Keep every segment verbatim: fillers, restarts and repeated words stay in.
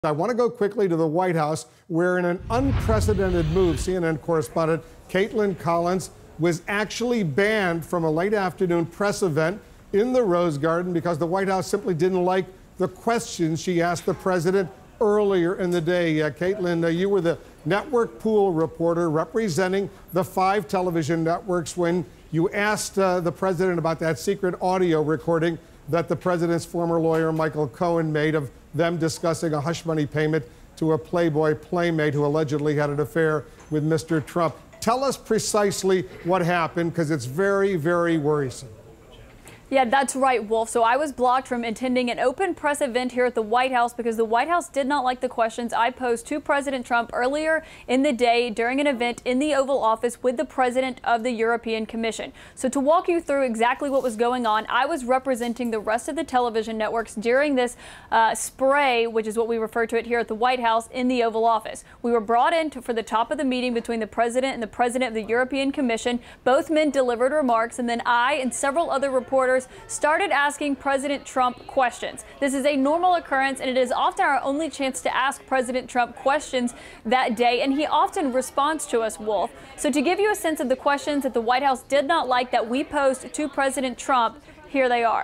I want to go quickly to the White House, where in an unprecedented move, C N N correspondent Kaitlan Collins was actually banned from a late afternoon press event in the Rose Garden because the White House simply didn't like the questions she asked the president earlier in the day. Uh, Kaitlan, uh, you were the network pool reporter representing the five television networks when you asked uh, the president about that secret audio recording that the president's former lawyer, Michael Cohen, made of them discussing a hush money payment to a Playboy playmate who allegedly had an affair with Mister Trump. Tell us precisely what happened, because it's very, very worrisome. Yeah, that's right, Wolf. So I was blocked from attending an open press event here at the White House because the White House did not like the questions I posed to President Trump earlier in the day during an event in the Oval Office with the president of the European Commission. So to walk you through exactly what was going on, I was representing the rest of the television networks during this uh, spray, which is what we refer to it here at the White House, in the Oval Office. We were brought in to, for the top of the meeting between the president and the president of the European Commission. Both men delivered remarks, and then I and several other reporters started asking President Trump questions. This is a normal occurrence, and it is often our only chance to ask President Trump questions that day, and he often responds to us, Wolf. So to give you a sense of the questions that the White House did not like that we posed to President Trump, here they are.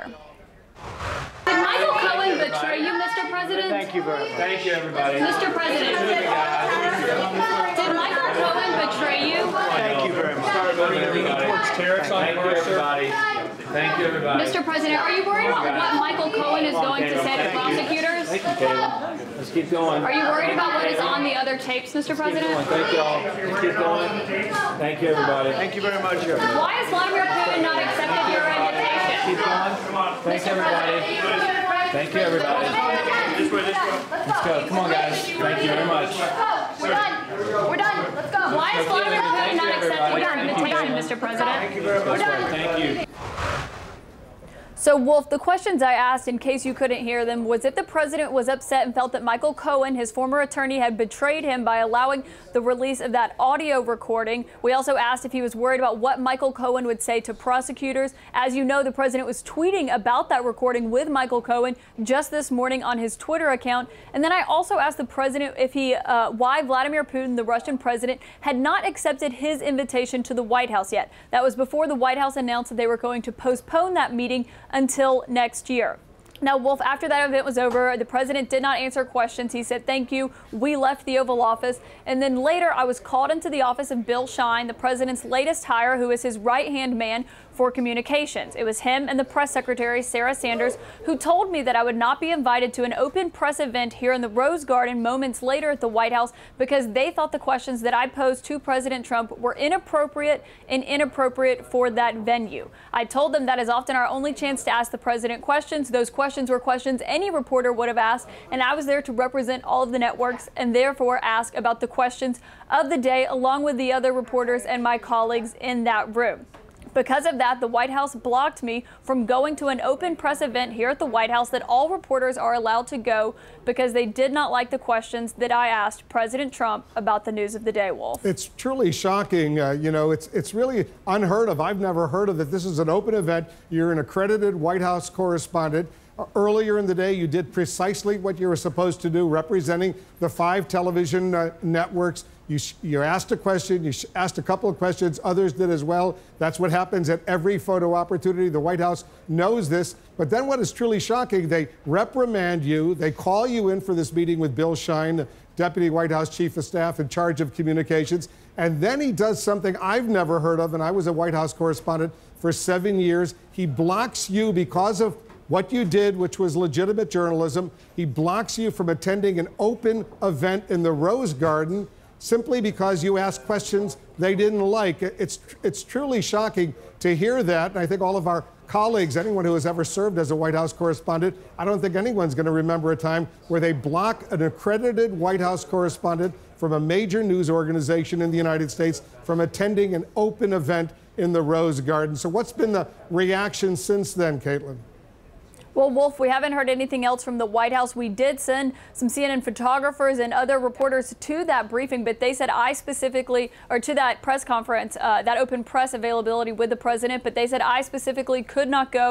Did Michael Cohen betray you, Mister President? Thank you very much. Thank you, everybody. Mister President, did Michael Cohen betray you? Thank you very much. Thank you, everybody. Thank you, everybody. Mister President, are you worried about what Michael Cohen is going to say to prosecutors? Thank you, Caleb. Let's keep going. Are you worried about what is on the other tapes, Mister President? Thank you all. Let's keep going. Thank you, everybody. Thank you very much, everybody. Why has Vladimir Putin not accepted your invitation? Keep going. Come on. Thank you, everybody. Thank you, everybody. This way, this way. Let's go. Come on, guys. Thank you very much. We're done. We're done. Let's go. Why has Vladimir Putin not accepted your invitation, Mister President? Thank you very much. Thank you. So, Wolf, the questions I asked, in case you couldn't hear them, was if the president was upset and felt that Michael Cohen, his former attorney, had betrayed him by allowing the release of that audio recording. We also asked if he was worried about what Michael Cohen would say to prosecutors. As you know, the president was tweeting about that recording with Michael Cohen just this morning on his Twitter account. And then I also asked the president if he, uh, why Vladimir Putin, the Russian president, had not accepted his invitation to the White House yet. That was before the White House announced that they were going to postpone that meeting until next year. Now, Wolf, after that event was over, the president did not answer questions. He said, thank you. We left the Oval Office. And then later, I was called into the office of Bill Shine, the president's latest hire, who is his right-hand man for communications. It was him and the press secretary, Sarah Sanders, who told me that I would not be invited to an open press event here in the Rose Garden moments later at the White House because they thought the questions that I posed to President Trump were inappropriate and inappropriate for that venue. I told them that is often our only chance to ask the president questions. Those questions were questions any reporter would have asked, and I was there to represent all of the networks and therefore ask about the questions of the day along with the other reporters and my colleagues in that room. Because of that, the White House blocked me from going to an open press event here at the White House that all reporters are allowed to go because they did not like the questions that I asked President Trump about the news of the day, Wolf. It's truly shocking. Uh, you know, it's, it's really unheard of. I've never heard of it. This is an open event. You're an accredited White House correspondent. Uh, earlier in the day, you did precisely what you were supposed to do, representing the five television uh, networks. You, you asked a question, you asked a couple of questions, others did as well. That's what happens at every photo opportunity. The White House knows this. But then what is truly shocking, they reprimand you, they call you in for this meeting with Bill Shine, the Deputy White House Chief of Staff in charge of communications, and then he does something I've never heard of, and I was a White House correspondent for seven years. He blocks you because of what you did, which was legitimate journalism. He blocks you from attending an open event in the Rose Garden simply because you asked questions they didn't like. It's, it's truly shocking to hear that. And I think all of our colleagues, anyone who has ever served as a White House correspondent, I don't think anyone's going to remember a time where they block an accredited White House correspondent from a major news organization in the United States from attending an open event in the Rose Garden. So what's been the reaction since then, Kaitlan? Well, Wolf, we haven't heard anything else from the White House. We did send some C N N photographers and other reporters to that briefing, but they said I specifically, or to that press conference, uh, that open press availability with the president, but they said I specifically could not go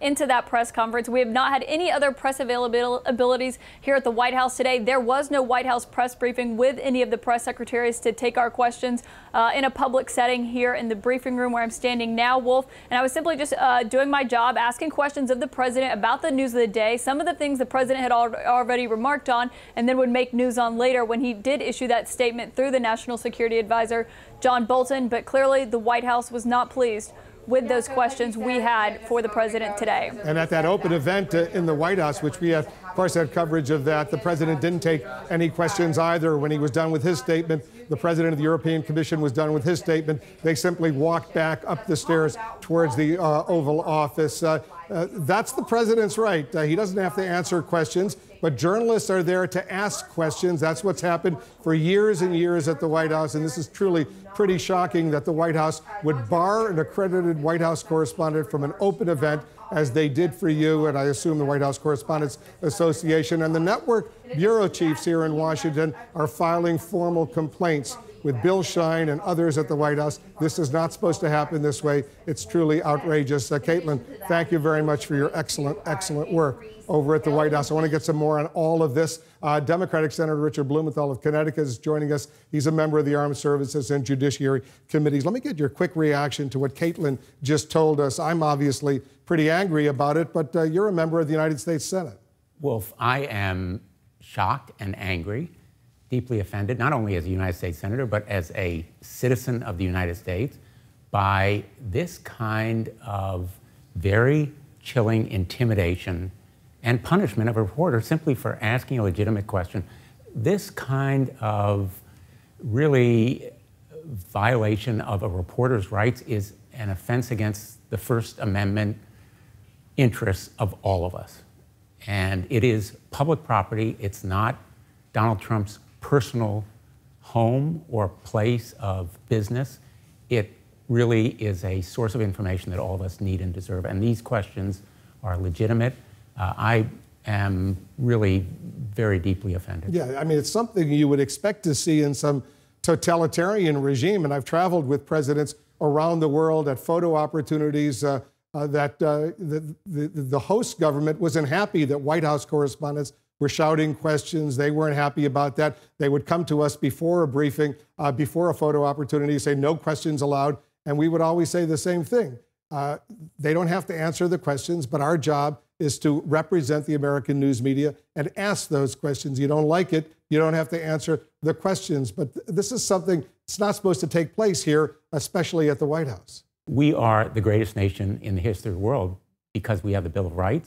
into that press conference. We have not had any other press availabilities here at the White House today. There was no White House press briefing with any of the press secretaries to take our questions uh, in a public setting here in the briefing room where I'm standing now, Wolf. And I was simply just uh, doing my job, asking questions of the president about the news of the day, some of the things the president had al already remarked on, and then would make news on later when he did issue that statement through the National Security Advisor, John Bolton. But clearly the White House was not pleased with those questions we had for the president today. And at that open event uh, in the White House, which we have, of course, had coverage of that, the president didn't take any questions either. When he was done with his statement, the president of the European Commission was done with his statement. They simply walked back up the stairs towards the uh, Oval Office. Uh, uh, that's the president's right. Uh, he doesn't have to answer questions, but journalists are there to ask questions. That's what's happened for years and years at the White House, and this is truly pretty shocking that the White House would bar an accredited White House correspondent from an open event as they did for you, and I assume the White House Correspondents Association. And the network bureau chiefs here in Washington are filing formal complaints with Bill Shine and others at the White House. This is not supposed to happen this way. It's truly outrageous. Uh, Kaitlan, thank you very much for your excellent, excellent work over at the White House. I want to get some more on all of this. Uh, Democratic Senator Richard Blumenthal of Connecticut is joining us. He's a member of the Armed Services and Judiciary Committees. Let me get your quick reaction to what Kaitlan just told us. I'm obviously pretty angry about it, but uh, you're a member of the United States Senate. Wolf, I am shocked and angry, deeply offended, not only as a United States Senator, but as a citizen of the United States, by this kind of very chilling intimidation and punishment of a reporter simply for asking a legitimate question. This kind of really violation of a reporter's rights is an offense against the First Amendment interests of all of us. And it is public property. It's not Donald Trump's personal home or place of business. It really is a source of information that all of us need and deserve. And these questions are legitimate. Uh, I am really very deeply offended. Yeah, I mean, it's something you would expect to see in some totalitarian regime. And I've traveled with presidents around the world at photo opportunities uh, uh, that uh, the, the, the host government wasn't happy that White House correspondents were shouting questions. They weren't happy about that. They would come to us before a briefing, uh, before a photo opportunity, say no questions allowed. And we would always say the same thing. Uh, they don't have to answer the questions, but our job is to represent the American news media and ask those questions. You don't like it, you don't have to answer the questions. But th this is something that's not supposed to take place here, especially at the White House. We are the greatest nation in the history of the world because we have the Bill of Rights.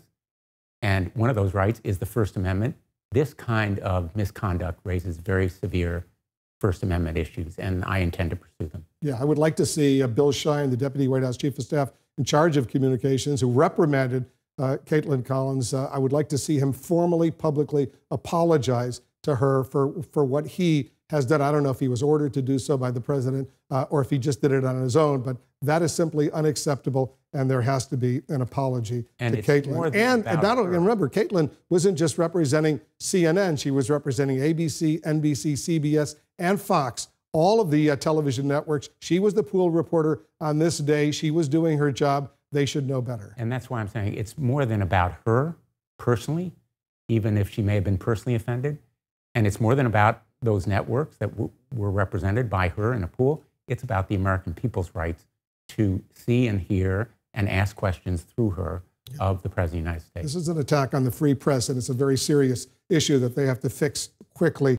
And one of those rights is the First Amendment. This kind of misconduct raises very severe First Amendment issues, and I intend to pursue them. Yeah, I would like to see uh, Bill Shine, the Deputy White House Chief of Staff in charge of communications, who reprimanded uh, Kaitlan Collins. Uh, I would like to see him formally, publicly apologize to her for, for what he has done. I don't know if he was ordered to do so by the president uh, or if he just did it on his own, but that is simply unacceptable, and there has to be an apology and to Kaitlan. And, and not only, remember, Kaitlan wasn't just representing C N N, she was representing A B C, N B C, C B S, and Fox, all of the uh, television networks. She was the pool reporter on this day. She was doing her job. They should know better. And that's why I'm saying it's more than about her personally, even if she may have been personally offended. And it's more than about those networks that w were represented by her in a pool. It's about the American people's rights to see and hear and ask questions through her yeah. of the President of the United States. This is an attack on the free press, and it's a very serious issue that they have to fix quickly.